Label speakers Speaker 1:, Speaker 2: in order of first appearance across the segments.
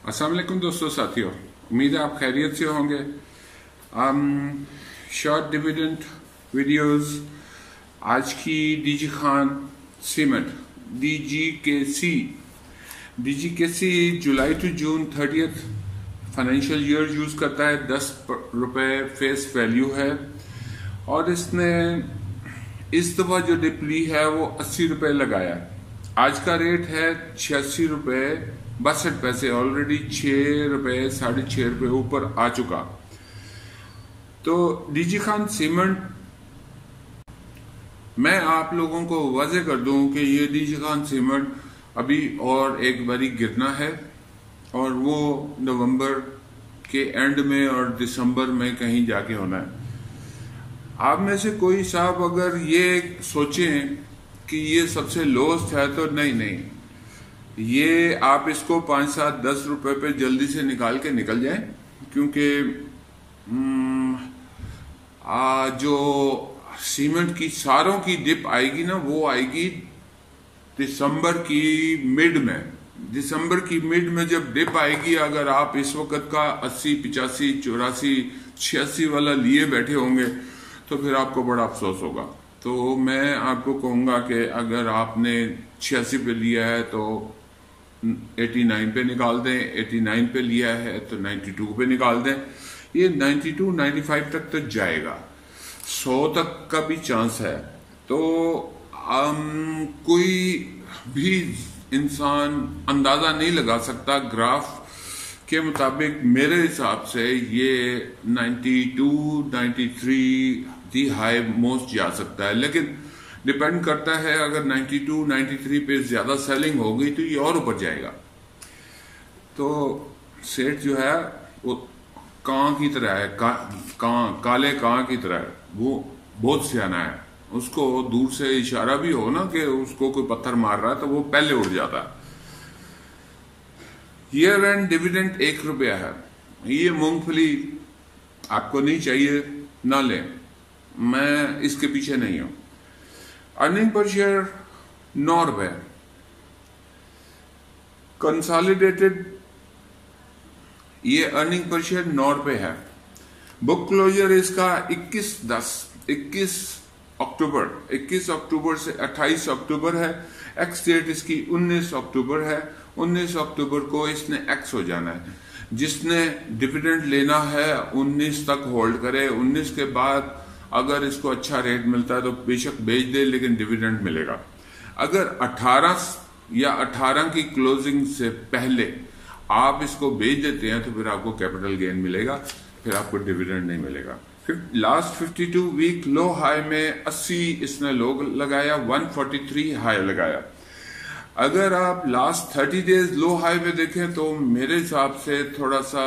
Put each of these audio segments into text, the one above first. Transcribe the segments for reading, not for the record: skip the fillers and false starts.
Speaker 1: अस्सलाम वालेकुम दोस्तों साथियों, उम्मीद है आप खैरियत से होंगे। Short dividend videos. आज की DG Khan cement DGKC July to June 30 financial year use करता है। 10 रुपए फेस वैल्यू है और इसने इस दफा जो डिप ली है वो 80 रुपए लगाया। आज का रेट है 86 रुपए 62 पैसे। ऑलरेडी 6 रुपए 6.5 रुपए ऊपर आ चुका। तो डीजी खान सीमेंट, मैं आप लोगों को वाज़ेह कर दूं कि ये डीजी खान सीमेंट अभी और एक बारी गिरना है और वो नवंबर के एंड में और दिसंबर में कहीं जाके होना है। आप में से कोई साहब अगर ये सोचें कि ये सबसे लोएस्ट है, तो नहीं, ये आप इसको 5, 7, 10 रुपए पे जल्दी से निकाल के निकल जाएं, क्योंकि जो सीमेंट की सारों की डिप आएगी ना, वो आएगी दिसंबर की मिड में। दिसंबर की मिड में जब डिप आएगी, अगर आप इस वक्त का 80, 85, 84, 86 वाला लिए बैठे होंगे तो फिर आपको बड़ा अफसोस होगा। तो मैं आपको कहूंगा कि अगर आपने 86 पे लिया है तो 89 पे निकाल दें, 89 पे लिया है तो 92 पे निकाल दें। ये 92, 95 तक तो जाएगा, 100 तक का भी चांस है। तो कोई भी इंसान अंदाजा नहीं लगा सकता। ग्राफ के मुताबिक मेरे हिसाब से ये 92, 93 दी हाई मोस्ट जा सकता है, लेकिन डिपेंड करता है। अगर 92, 93 पे ज्यादा सेलिंग हो गई तो ये और ऊपर जाएगा। तो सेठ जो है वो कां की तरह है, काले कां की तरह है। वो बहुत सियाना है। उसको दूर से इशारा भी हो ना कि उसको कोई पत्थर मार रहा है तो वो पहले उड़ जाता है। ईयर एंड डिविडेंड 1 रुपया है। ये मूंगफली आपको नहीं चाहिए, ना लें, मैं इसके पीछे नहीं हूं। अर्निंग पर शेयर 9 रुपए। कंसोलिडेटेड ये अर्निंग पर शेयर 9 रुपए है। बुक क्लोजर इसका 21 अक्टूबर से 28 अक्टूबर है। एक्स डेट इसकी 19 अक्टूबर है। 19 अक्टूबर को इसने एक्स हो जाना है। जिसने डिविडेंड लेना है 19 तक होल्ड करे। 19 के बाद अगर इसको अच्छा रेट मिलता है तो बेशक बेच दे, लेकिन डिविडेंड मिलेगा। अगर 18 या 18 की क्लोजिंग से पहले आप इसको बेच देते हैं तो फिर आपको कैपिटल गेन मिलेगा, फिर आपको डिविडेंड नहीं मिलेगा। फिर लास्ट 52 वीक लो हाई में 80 इसने लो लगाया, 143 हाई लगाया। अगर आप लास्ट 30 डेज लो हाई में देखें तो मेरे हिसाब से थोड़ा सा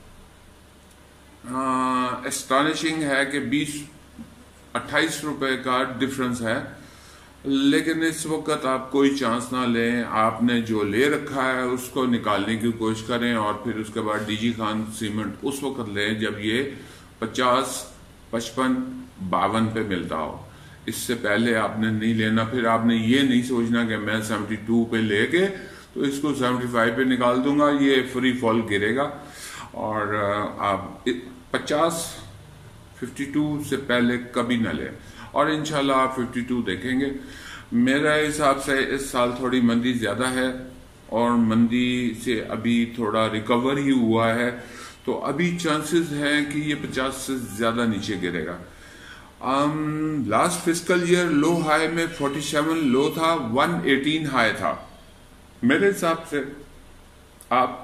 Speaker 1: एस्टॉनिशिंग है कि 28 रुपए का डिफरेंस है। लेकिन इस वक्त आप कोई चांस ना लें। आपने जो ले रखा है उसको निकालने की कोशिश करें और फिर उसके बाद डीजी खान सीमेंट उस वक्त लें जब ये 50, 55, 52 पे मिलता हो। इससे पहले आपने नहीं लेना। फिर आपने ये नहीं सोचना कि मैं 72 पे लेके तो इसको 75 पे निकाल दूंगा, ये फ्री फॉल गिरेगा। और आप 50, 52 से पहले कभी ना लें और इंशाल्लाह आप 52 देखेंगे। मेरे हिसाब से इस साल थोड़ी मंदी ज्यादा है और मंदी से अभी थोड़ा रिकवर ही हुआ है, तो अभी चांसेस हैं कि ये 50 से ज्यादा नीचे गिरेगा। Last fiscal year low high में 47 लो था, 118 हाई था। मेरे हिसाब से आप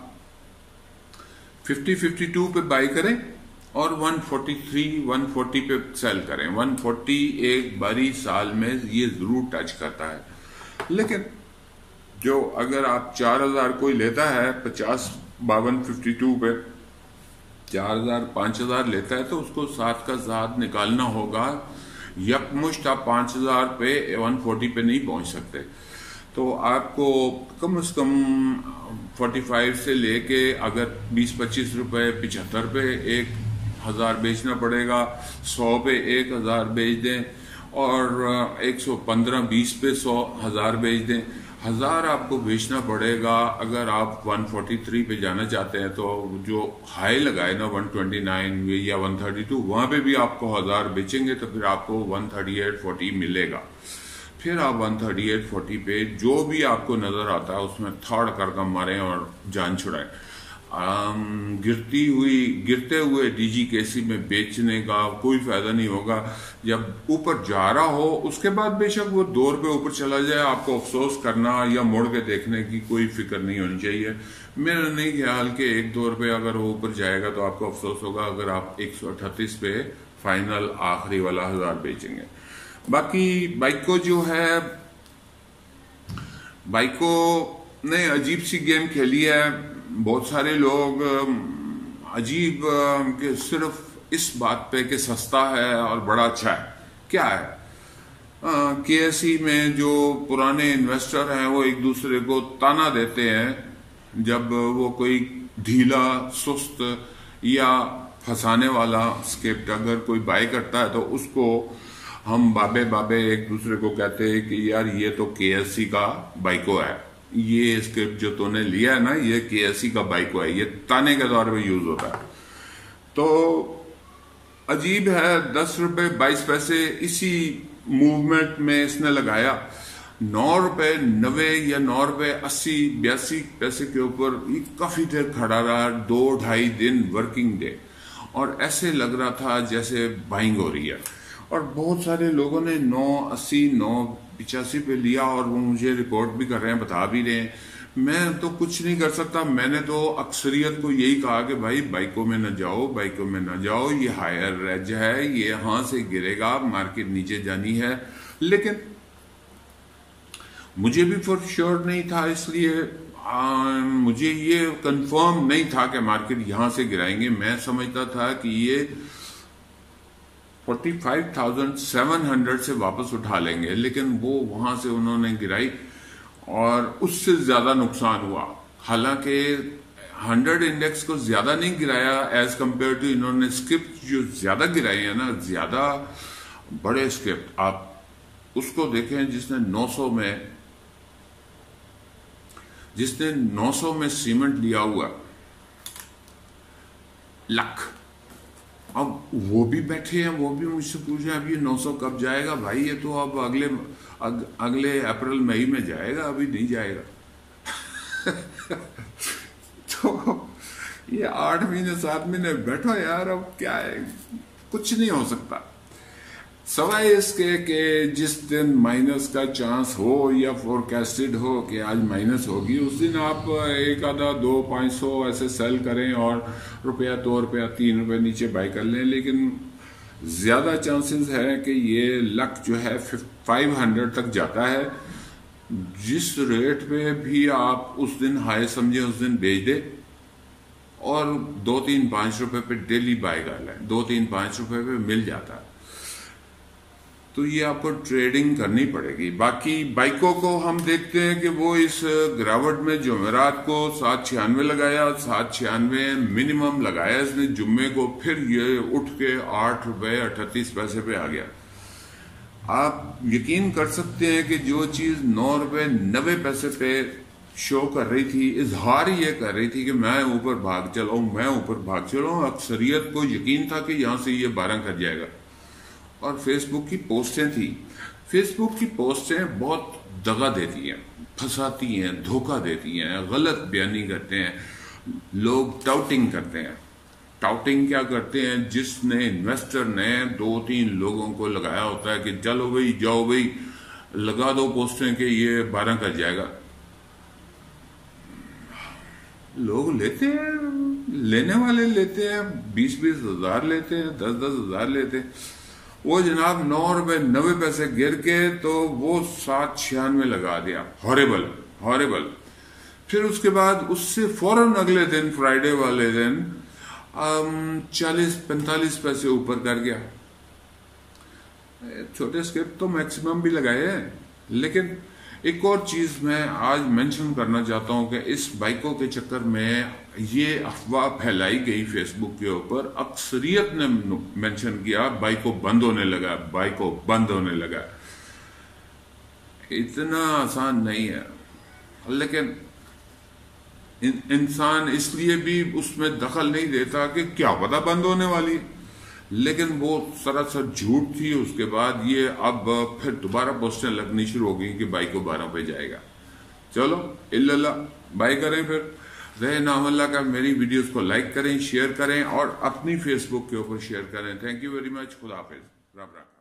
Speaker 1: 52 पे बाई करें और 143, 140 पे सेल करें। 140 एक बारी साल में ये जरूर टच करता है। लेकिन जो अगर आप 4000 कोई लेता है 50, 52, 52 पे 4000, 5000 लेता है तो उसको 7 का 7 निकालना होगा। यकमुश्त आप 5000 पे 140 पे नहीं पहुंच सकते। तो आपको कम से कम 45 से लेके अगर 20-25 रुपए 75 पे 1000 बेचना पड़ेगा, 100 पे 1000 बेच दें और 115-20 पे 100,000 बेच दें। 1000 आपको बेचना पड़ेगा। अगर आप 143 पे जाना चाहते हैं तो जो हाई लगाए ना 129 या 132, वहां पे भी आपको 1000 बेचेंगे तो फिर आपको 138.40 मिलेगा। फिर आप 138.40 पे जो भी आपको नजर आता है उसमें थर्ड करके मारें और जान छुड़ाएं। गिरते हुए डीजीकेसी में बेचने का कोई फायदा नहीं होगा। जब ऊपर जा रहा हो उसके बाद बेशक वो 2 रुपये ऊपर चला जाए, आपको अफसोस करना या मोड़ के देखने की कोई फिक्र नहीं होनी चाहिए। मेरा नहीं ख्याल कि 1-2 रुपये अगर वो ऊपर जाएगा तो आपको अफसोस होगा अगर आप 138 पे फाइनल आखिरी वाला 1000 बेचेंगे। बाकी बाइको जो है, बाइको ने अजीब सी गेम खेली है। बहुत सारे लोग अजीब कि सिर्फ इस बात पे कि सस्ता है और बड़ा अच्छा है। क्या है, केएसई में जो पुराने इन्वेस्टर हैं वो एक दूसरे को ताना देते हैं जब वो कोई ढीला सुस्त या फंसाने वाला स्क्रिप्ट अगर कोई बाय करता है तो उसको हम बाबे बाबे एक दूसरे को कहते हैं कि यार ये तो केएसई का बाइको है, ये स्क्रिप्ट जो तूने लिया है ना ये केएसई का बाइको है, ये ताने के तौर पे यूज होता है। तो अजीब है, 10 रुपए 22 पैसे इसी मूवमेंट में इसने लगाया। 9 रुपए 90 या 9 रुपए 80-82 पैसे के ऊपर ये काफी देर खड़ा रहा, 2-2.5 दिन वर्किंग डे, और ऐसे लग रहा था जैसे बाइंग हो रही है। और बहुत सारे लोगों ने 9.80 9.85 पे लिया और वो मुझे रिपोर्ट भी कर रहे हैं, बता भी रहे हैं। मैं तो कुछ नहीं कर सकता। मैंने तो अक्सरियत को यही कहा कि भाई बाइकों में न जाओ, बाइकों में न जाओ, ये हायर रेज है, ये यहां से गिरेगा, मार्केट नीचे जानी है। लेकिन मुझे भी फॉर श्योर नहीं था, इसलिए मुझे ये कंफर्म नहीं था कि मार्केट यहां से गिराएंगे। मैं समझता था कि ये 45,700 से वापस उठा लेंगे, लेकिन वो वहां से उन्होंने गिराई और उससे ज्यादा नुकसान हुआ। हालांकि 100 इंडेक्स को ज्यादा नहीं गिराया एज कंपेयर टू इन्होंने स्क्रिप्ट जो ज्यादा गिराए हैं ना, ज्यादा बड़े स्क्रिप्ट। आप उसको देखें जिसने 900 में सीमेंट लिया हुआ, लक। अब वो भी बैठे हैं, वो भी मुझसे पूछ रहे हैं अब ये 900 कब जाएगा। भाई ये तो अब अगले अप्रैल मई में जाएगा, अभी नहीं जाएगा। तो ये 8 महीने 7 महीने बैठो यार, अब क्या है, कुछ नहीं हो सकता। सवाए इसके कि जिस दिन माइनस का चांस हो या फोरकास्टेड हो कि आज माइनस होगी, उस दिन आप एक आधा 200-500 ऐसे सेल करें और रुपया 2 रुपया 3 रुपये नीचे बाय कर लें। लेकिन ज्यादा चांसेस है कि ये लक जो है 500 तक जाता है। जिस रेट पे भी आप उस दिन हाई समझे उस दिन बेच दे और 2-3-5 रुपए पे डेली बाय कर लें, 2-3-5 रुपए पे मिल जाता है। तो ये आपको ट्रेडिंग करनी पड़ेगी। बाकी बाइकों को हम देखते हैं कि वो इस गिरावट में जुमेरात को 796 लगाया, 796 मिनिमम लगाया इसने जुम्मे को, फिर ये उठ के 8 रुपए 38 पैसे पे आ गया। आप यकीन कर सकते हैं कि जो चीज 9 रुपए 90 पैसे पे शो कर रही थी, इजहार ये कर रही थी कि मैं ऊपर भाग चला हूं, मैं ऊपर भाग चला हूं, अक्सरियत को यकीन था कि यहां से ये 12 कर जाएगा। और फेसबुक की पोस्टें थी, फेसबुक की पोस्टें बहुत दगा देती हैं, फंसाती हैं, धोखा देती हैं, गलत बयानी करते हैं, लोग टाउटिंग करते हैं। टाउटिंग क्या करते हैं, जिसने इन्वेस्टर ने 2-3 लोगों को लगाया होता है कि चलो भाई जाओ भाई लगा दो पोस्टें कि ये 12 कर जाएगा। लोग लेते हैं, लेने वाले लेते हैं, 20-20 हजार लेते हैं, 10-10 हजार लेते हैं। वो जनाब 9 रुपए 90 पैसे गिर के तो वो 796 लगा दिया। Horrible horrible. फिर उसके बाद उससे फौरन अगले दिन फ्राइडे वाले दिन 40-45 पैसे ऊपर कर गया। छोटे स्क्रिप्ट तो मैक्सिमम भी लगाए हैं। लेकिन एक और चीज मैं आज मेंशन करना चाहता हूं कि इस बाइकों के चक्कर में ये अफवाह फैलाई गई फेसबुक के ऊपर, अक्सरियत ने मेंशन किया बाइको बंद होने लगा, बाइको बंद होने लगा। इतना आसान नहीं है। लेकिन इंसान इसलिए भी उसमें दखल नहीं देता कि क्या पता बंद होने वाली, लेकिन वो सरासर झूठ थी। उसके बाद ये अब फिर दोबारा पोस्टें लगनी शुरू हो गई कि बाई को 12 पे जाएगा। चलो इल्लल्लाह, बाय करें फिर, रहे नाम अल्लाह का। मेरी वीडियोस को लाइक करें, शेयर करें और अपनी फेसबुक के ऊपर शेयर करें। Thank you very much. खुदा हाफिज। रब रखा।